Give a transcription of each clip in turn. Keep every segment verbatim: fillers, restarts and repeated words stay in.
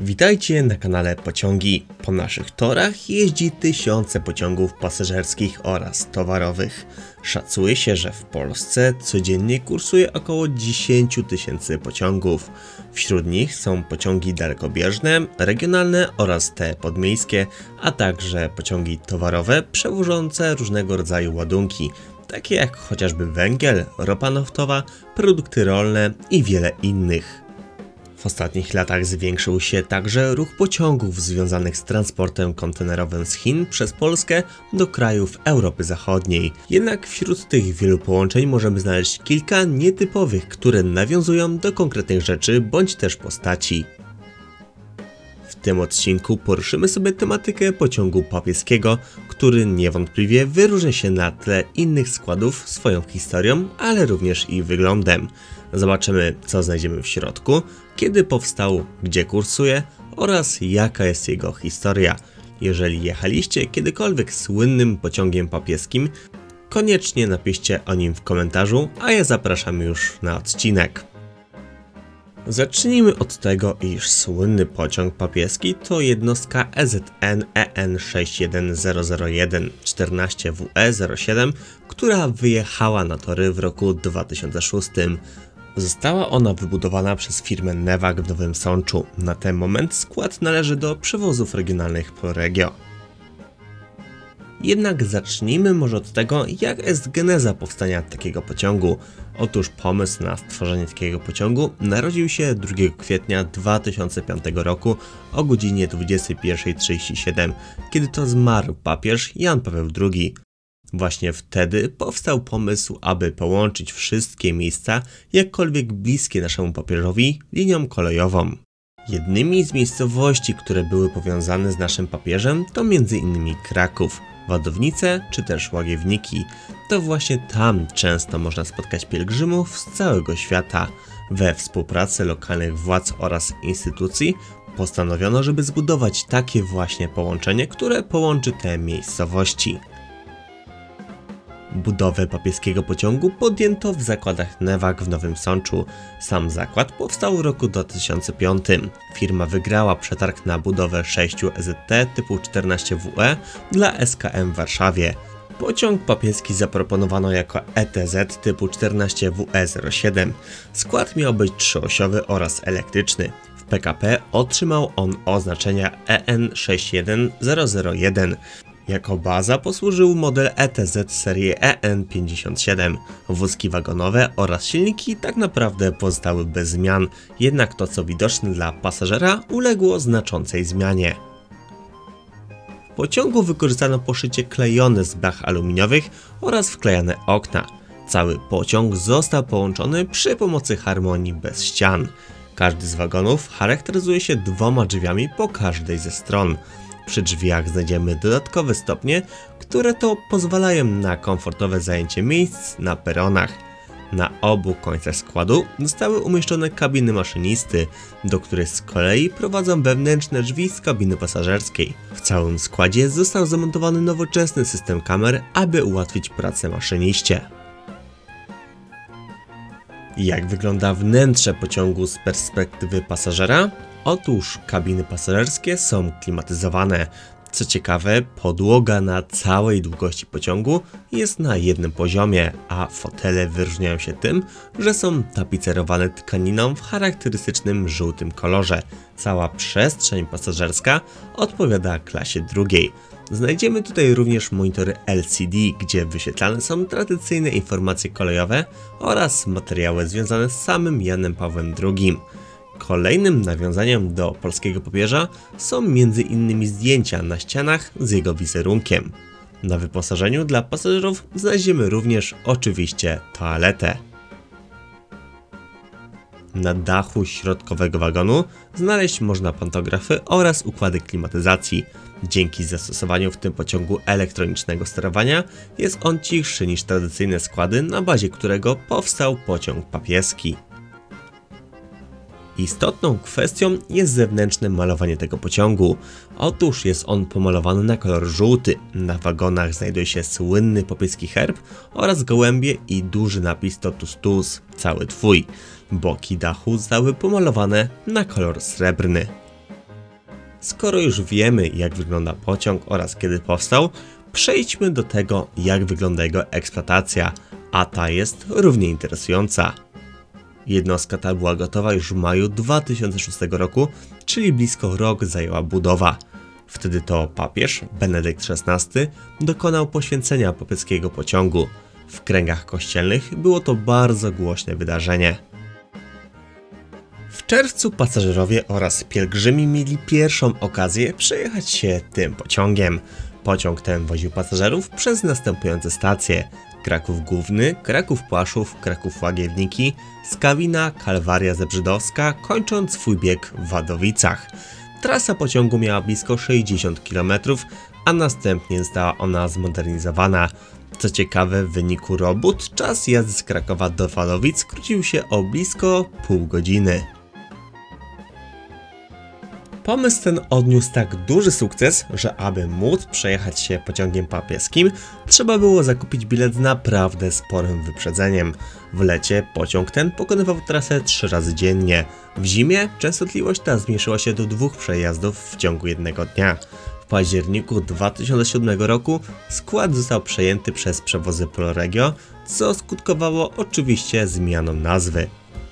Witajcie na kanale Pociągi. Po naszych torach jeździ tysiące pociągów pasażerskich oraz towarowych. Szacuje się, że w Polsce codziennie kursuje około dziesięć tysięcy pociągów. Wśród nich są pociągi dalekobieżne, regionalne oraz te podmiejskie, a także pociągi towarowe przewożące różnego rodzaju ładunki, takie jak chociażby węgiel, ropa naftowa, produkty rolne i wiele innych. W ostatnich latach zwiększył się także ruch pociągów związanych z transportem kontenerowym z Chin przez Polskę do krajów Europy Zachodniej. Jednak wśród tych wielu połączeń możemy znaleźć kilka nietypowych, które nawiązują do konkretnych rzeczy bądź też postaci. W tym odcinku poruszymy sobie tematykę pociągu papieskiego, który niewątpliwie wyróżnia się na tle innych składów swoją historią, ale również i wyglądem. Zobaczymy, co znajdziemy w środku, kiedy powstał, gdzie kursuje oraz jaka jest jego historia. Jeżeli jechaliście kiedykolwiek słynnym pociągiem papieskim, koniecznie napiszcie o nim w komentarzu, a ja zapraszam już na odcinek. Zacznijmy od tego, iż słynny pociąg papieski to jednostka E Z N E N sześć jeden zero zero jeden czternaście W E zero siedem, która wyjechała na tory w roku dwa tysiące szóstym. Została ona wybudowana przez firmę Newag w Nowym Sączu. Na ten moment skład należy do przewozów regionalnych Polregio. Jednak zacznijmy może od tego, jak jest geneza powstania takiego pociągu. Otóż pomysł na stworzenie takiego pociągu narodził się drugiego kwietnia dwa tysiące piątego roku o godzinie dwudziestej pierwszej trzydzieści siedem, kiedy to zmarł papież Jan Paweł drugi. Właśnie wtedy powstał pomysł, aby połączyć wszystkie miejsca, jakkolwiek bliskie naszemu papieżowi, linią kolejową. Jednymi z miejscowości, które były powiązane z naszym papieżem, to między innymi Kraków, Wadownice czy też Łagiewniki. To właśnie tam często można spotkać pielgrzymów z całego świata. We współpracy lokalnych władz oraz instytucji postanowiono, żeby zbudować takie właśnie połączenie, które połączy te miejscowości. Budowę papieskiego pociągu podjęto w zakładach Newag w Nowym Sączu. Sam zakład powstał w roku dwa tysiące piątym. Firma wygrała przetarg na budowę sześciu E Z T typu czternaście W E dla S K M w Warszawie. Pociąg papieski zaproponowano jako E T Z typu czternaście W E zero siedem. Skład miał być trzyosiowy oraz elektryczny. W P K P otrzymał on oznaczenia E N sześć jeden zero zero jeden. Jako baza posłużył model E T Z serii E N pięćdziesiąt siedem. Wózki wagonowe oraz silniki tak naprawdę pozostały bez zmian, jednak to co widoczne dla pasażera uległo znaczącej zmianie. W pociągu wykorzystano poszycie klejone z blach aluminiowych oraz wklejane okna. Cały pociąg został połączony przy pomocy harmonii bez ścian. Każdy z wagonów charakteryzuje się dwoma drzwiami po każdej ze stron. Przy drzwiach znajdziemy dodatkowe stopnie, które to pozwalają na komfortowe zajęcie miejsc na peronach. Na obu końcach składu zostały umieszczone kabiny maszynisty, do których z kolei prowadzą wewnętrzne drzwi z kabiny pasażerskiej. W całym składzie został zamontowany nowoczesny system kamer, aby ułatwić pracę maszyniście. Jak wygląda wnętrze pociągu z perspektywy pasażera? Otóż kabiny pasażerskie są klimatyzowane. Co ciekawe, podłoga na całej długości pociągu jest na jednym poziomie, a fotele wyróżniają się tym, że są tapicerowane tkaniną w charakterystycznym żółtym kolorze. Cała przestrzeń pasażerska odpowiada klasie drugiej. Znajdziemy tutaj również monitory L C D, gdzie wyświetlane są tradycyjne informacje kolejowe oraz materiały związane z samym Janem Pawłem drugim. Kolejnym nawiązaniem do polskiego papieża są między innymi zdjęcia na ścianach z jego wizerunkiem. Na wyposażeniu dla pasażerów znajdziemy również oczywiście toaletę. Na dachu środkowego wagonu znaleźć można pantografy oraz układy klimatyzacji. Dzięki zastosowaniu w tym pociągu elektronicznego sterowania jest on cichszy niż tradycyjne składy, na bazie którego powstał pociąg papieski. Istotną kwestią jest zewnętrzne malowanie tego pociągu. Otóż jest on pomalowany na kolor żółty. Na wagonach znajduje się słynny papieski herb oraz gołębie i duży napis Totus Tuus, cały twój. Boki dachu zostały pomalowane na kolor srebrny. Skoro już wiemy, jak wygląda pociąg oraz kiedy powstał, przejdźmy do tego, jak wygląda jego eksploatacja, a ta jest równie interesująca. Jednostka ta była gotowa już w maju dwa tysiące szóstego roku, czyli blisko rok zajęła budowa. Wtedy to papież Benedykt szesnasty dokonał poświęcenia papieskiego pociągu. W kręgach kościelnych było to bardzo głośne wydarzenie. W czerwcu pasażerowie oraz pielgrzymi mieli pierwszą okazję przejechać się tym pociągiem. Pociąg ten woził pasażerów przez następujące stacje: Kraków Główny, Kraków Płaszów, Kraków Łagiewniki, Skawina, Kalwaria Zebrzydowska, kończąc swój bieg w Wadowicach. Trasa pociągu miała blisko sześćdziesiąt kilometrów, a następnie została ona zmodernizowana. Co ciekawe, w wyniku robót czas jazdy z Krakowa do Wadowic skrócił się o blisko pół godziny. Pomysł ten odniósł tak duży sukces, że aby móc przejechać się pociągiem papieskim, trzeba było zakupić bilet z naprawdę sporym wyprzedzeniem. W lecie pociąg ten pokonywał trasę trzy razy dziennie. W zimie częstotliwość ta zmniejszyła się do dwóch przejazdów w ciągu jednego dnia. W październiku dwa tysiące siódmego roku skład został przejęty przez przewozy Polregio, co skutkowało oczywiście zmianą nazwy.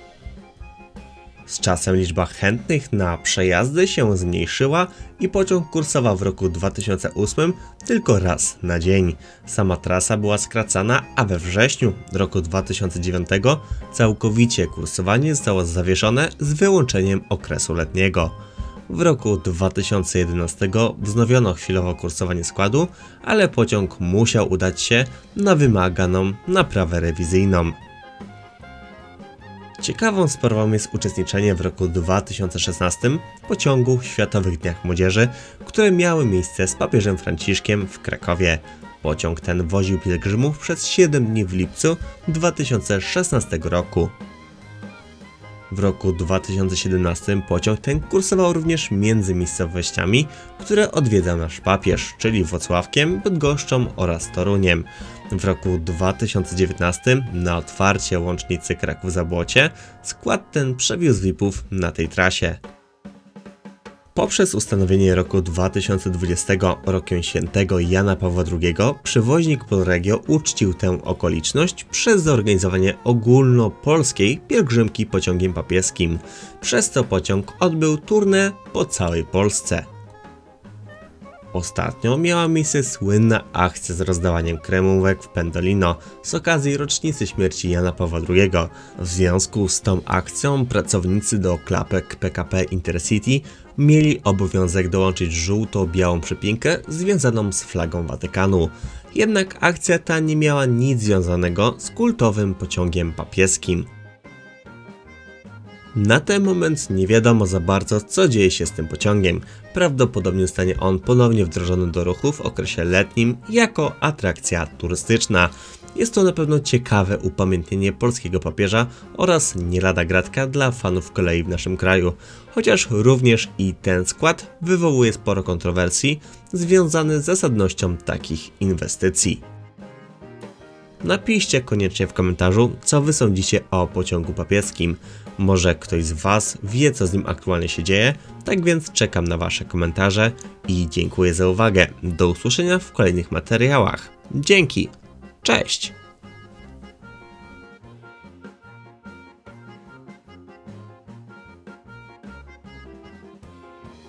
Z czasem liczba chętnych na przejazdy się zmniejszyła i pociąg kursował w roku dwa tysiące ósmym tylko raz na dzień. Sama trasa była skracana, a we wrześniu roku dwa tysiące dziewiątego całkowicie kursowanie zostało zawieszone z wyłączeniem okresu letniego. W roku dwa tysiące jedenastego wznowiono chwilowo kursowanie składu, ale pociąg musiał udać się na wymaganą naprawę rewizyjną. Ciekawą sprawą jest uczestniczenie w roku dwa tysiące szesnastym w pociągu w Światowych Dniach Młodzieży, które miały miejsce z papieżem Franciszkiem w Krakowie. Pociąg ten woził pielgrzymów przez siedem dni w lipcu dwa tysiące szesnastego roku. W roku dwa tysiące siedemnastym pociąg ten kursował również między miejscowościami, które odwiedzał nasz papież, czyli Włocławkiem, Bydgoszczą oraz Toruniem. W roku dwa tysiące dziewiętnastym na otwarcie łącznicy Kraków-Zabłocie skład ten przewiózł V I P-ów na tej trasie. Poprzez ustanowienie roku dwa tysiące dwudziestego rokiem świętego Jana Pawła drugiego, przewoźnik Polregio uczcił tę okoliczność przez zorganizowanie ogólnopolskiej pielgrzymki pociągiem papieskim. Przez to pociąg odbył tournée po całej Polsce. Ostatnio miała miejsce słynna akcja z rozdawaniem kremówek w Pendolino z okazji rocznicy śmierci Jana Pawła drugiego. W związku z tą akcją pracownicy do klapek P K P Intercity mieli obowiązek dołączyć żółto-białą przypinkę związaną z flagą Watykanu. Jednak akcja ta nie miała nic związanego z kultowym pociągiem papieskim. Na ten moment nie wiadomo za bardzo, co dzieje się z tym pociągiem. Prawdopodobnie zostanie on ponownie wdrożony do ruchu w okresie letnim jako atrakcja turystyczna. Jest to na pewno ciekawe upamiętnienie polskiego papieża oraz nie lada gratka dla fanów kolei w naszym kraju. Chociaż również i ten skład wywołuje sporo kontrowersji związanych z zasadnością takich inwestycji. Napiszcie koniecznie w komentarzu, co wy sądzicie o pociągu papieskim. Może ktoś z was wie, co z nim aktualnie się dzieje, tak więc czekam na wasze komentarze i dziękuję za uwagę. Do usłyszenia w kolejnych materiałach. Dzięki, cześć!